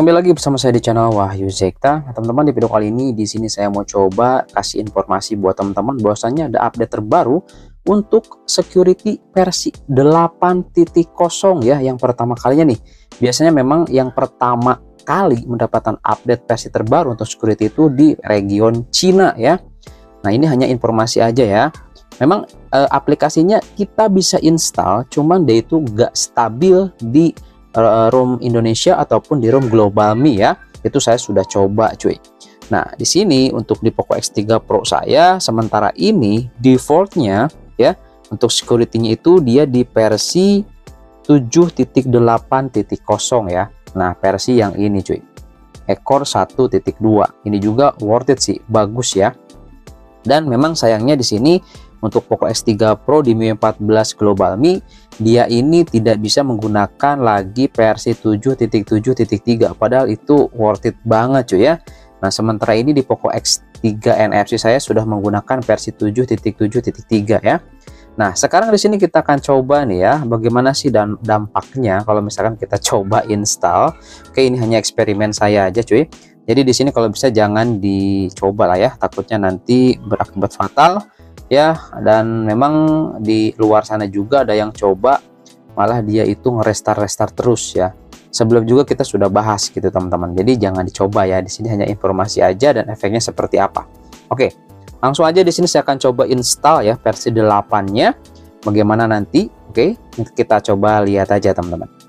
Kembali lagi bersama saya di channel Wahyu Zekta. Nah, teman-teman, di video kali ini di sini saya mau coba kasih informasi buat teman-teman bahwasanya ada update terbaru untuk security versi 8.0 ya, yang pertama kalinya nih. Biasanya memang yang pertama kali mendapatkan update versi terbaru untuk security itu di region Cina ya. Nah, ini hanya informasi aja ya. Memang aplikasinya kita bisa install, cuman dia itu gak stabil di ROM Indonesia ataupun di ROM Global Me ya. Itu saya sudah coba cuy. Nah, di sini untuk di Poco X3 Pro saya sementara ini defaultnya ya, untuk security-nya itu dia di versi 7.8.0 ya. Nah, versi yang ini cuy, ekor 1.2. Ini juga worth it sih, bagus ya. Dan memang sayangnya di sini untuk Poco X3 Pro di MIUI 14 Global Me, dia ini tidak bisa menggunakan lagi versi 7.7.3, padahal itu worth it banget cuy ya. Nah, sementara ini di Poco X3 NFC saya sudah menggunakan versi 7.7.3 ya. Nah, sekarang di sini kita akan coba nih ya, bagaimana sih dampaknya kalau misalkan kita coba install. Oke, ini hanya eksperimen saya aja cuy. Jadi di sini kalau bisa jangan dicoba lah ya, takutnya nanti berakibat fatal ya. Dan memang di luar sana juga ada yang coba malah dia itu nge-restart terus ya. Sebelum juga kita sudah bahas gitu teman-teman. Jadi jangan dicoba ya. Di sini hanya informasi aja dan efeknya seperti apa. Oke, langsung aja di sini saya akan coba install ya versi 8-nya. Bagaimana nanti? Oke, kita coba lihat aja teman-teman.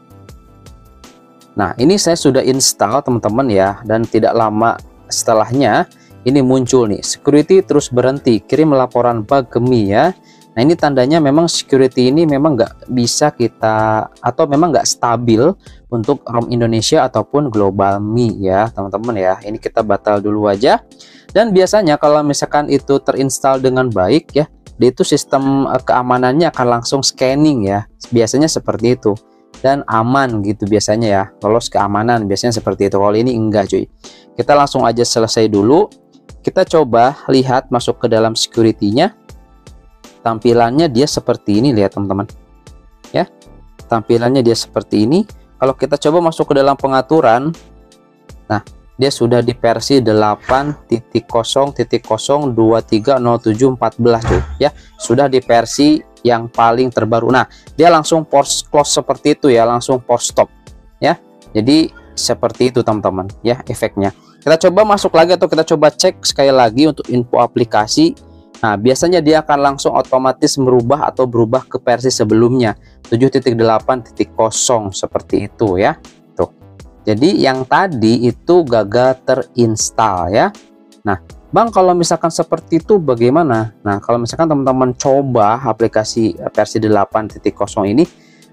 Nah, ini saya sudah install teman-teman ya, dan tidak lama setelahnya ini muncul nih, security terus berhenti, kirim laporan bug ke Me ya. Nah, ini tandanya memang security ini memang nggak bisa kita, atau memang nggak stabil untuk ROM Indonesia ataupun Global Me ya teman-teman ya. Ini kita batal dulu aja. Dan biasanya kalau misalkan itu terinstall dengan baik ya, dia itu sistem keamanannya akan langsung scanning ya, biasanya seperti itu. Dan aman gitu biasanya ya, lolos keamanan biasanya seperti itu. Kalau ini enggak cuy, kita langsung aja selesai dulu. Kita coba lihat masuk ke dalam security-nya. Tampilannya dia seperti ini, lihat teman-teman ya, tampilannya dia seperti ini. Kalau kita coba masuk ke dalam pengaturan, nah dia sudah di versi 8.0.0230714 cuy ya, sudah di versi yang paling terbaru. Nah, dia langsung force close seperti itu ya, langsung force stop ya. Jadi seperti itu teman-teman ya efeknya. Kita coba masuk lagi atau kita coba cek sekali lagi untuk info aplikasi. Nah, biasanya dia akan langsung otomatis merubah atau berubah ke versi sebelumnya 7.8.0 seperti itu ya. Tuh. Jadi yang tadi itu gagal terinstall ya. Nah, Bang, kalau misalkan seperti itu bagaimana? Nah, kalau misalkan teman-teman coba aplikasi versi 8.0 ini,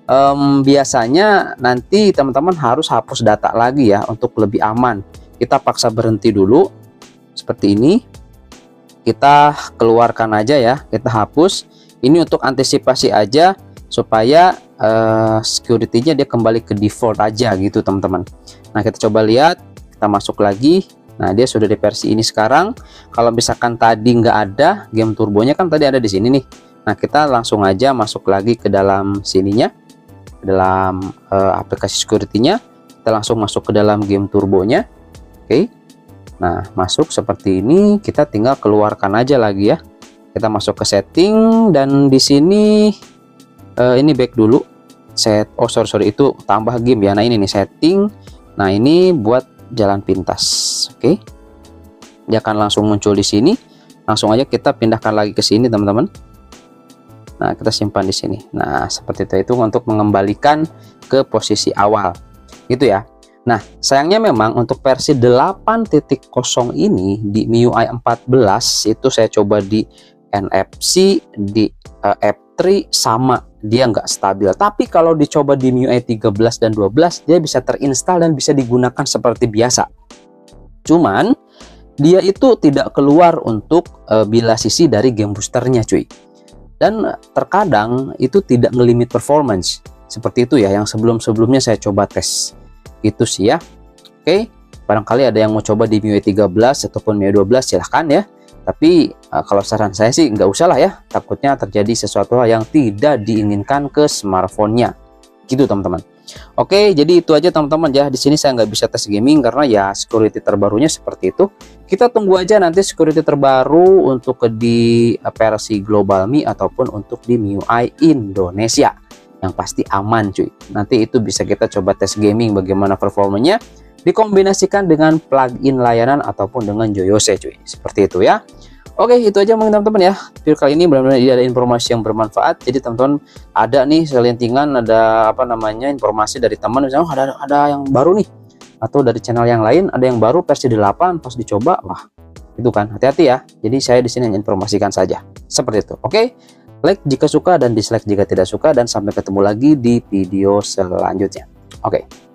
biasanya nanti teman-teman harus hapus data lagi ya untuk lebih aman. Kita paksa berhenti dulu seperti ini. Kita keluarkan aja ya, kita hapus. Ini untuk antisipasi aja supaya security-nya dia kembali ke default aja gitu teman-teman. Nah, kita coba lihat, kita masuk lagi. Nah, dia sudah di versi ini sekarang. Kalau misalkan tadi nggak ada game turbonya, kan tadi ada di sini nih. Nah, kita langsung aja masuk lagi ke dalam sininya, ke dalam aplikasi security-nya. Kita langsung masuk ke dalam game turbonya. Oke. Nah, masuk seperti ini. Kita tinggal keluarkan aja lagi ya. Kita masuk ke setting, dan di sini ini back dulu. Sorry, itu tambah game ya. Nah, ini nih setting. Nah, ini buat jalan pintas. Oke, dia akan langsung muncul di sini. Langsung aja kita pindahkan lagi ke sini teman-teman. Nah, kita simpan di sini. Nah, seperti itu untuk mengembalikan ke posisi awal gitu ya. Nah, sayangnya memang untuk versi 8.0 ini di MIUI 14 itu saya coba di NFC, di F3 sama, dia nggak stabil. Tapi kalau dicoba di MIUI 13 dan 12, dia bisa terinstall dan bisa digunakan seperti biasa. Cuman dia itu tidak keluar untuk bila sisi dari game boosternya cuy. Dan terkadang itu tidak ngelimit performance seperti itu ya, yang sebelumnya saya coba tes gitu sih ya. Oke, barangkali ada yang mau coba di MIUI 13 ataupun MIUI 12 silahkan ya. Tapi kalau saran saya sih nggak usah lah ya, takutnya terjadi sesuatu yang tidak diinginkan ke smartphone-nya gitu teman-teman. Oke, jadi itu aja teman-teman ya. Di sini saya nggak bisa tes gaming karena ya security terbarunya seperti itu. Kita tunggu aja nanti security terbaru untuk di versi Global Me ataupun untuk di MIUI Indonesia. Yang pasti aman cuy. Nanti itu bisa kita coba tes gaming bagaimana performanya dikombinasikan dengan plugin layanan ataupun dengan Joyose cuy. Seperti itu ya. Oke, itu aja mungkin teman-teman ya. Video kali ini benar-benar ada informasi yang bermanfaat. Jadi teman-teman ada nih selintingan, ada apa namanya informasi dari teman, misalnya oh, ada yang baru nih, atau dari channel yang lain ada yang baru versi 8 pas dicoba, wah itu kan hati-hati ya. Jadi saya di sini hanya informasikan saja seperti itu. Oke, like jika suka dan dislike jika tidak suka, dan sampai ketemu lagi di video selanjutnya. Oke.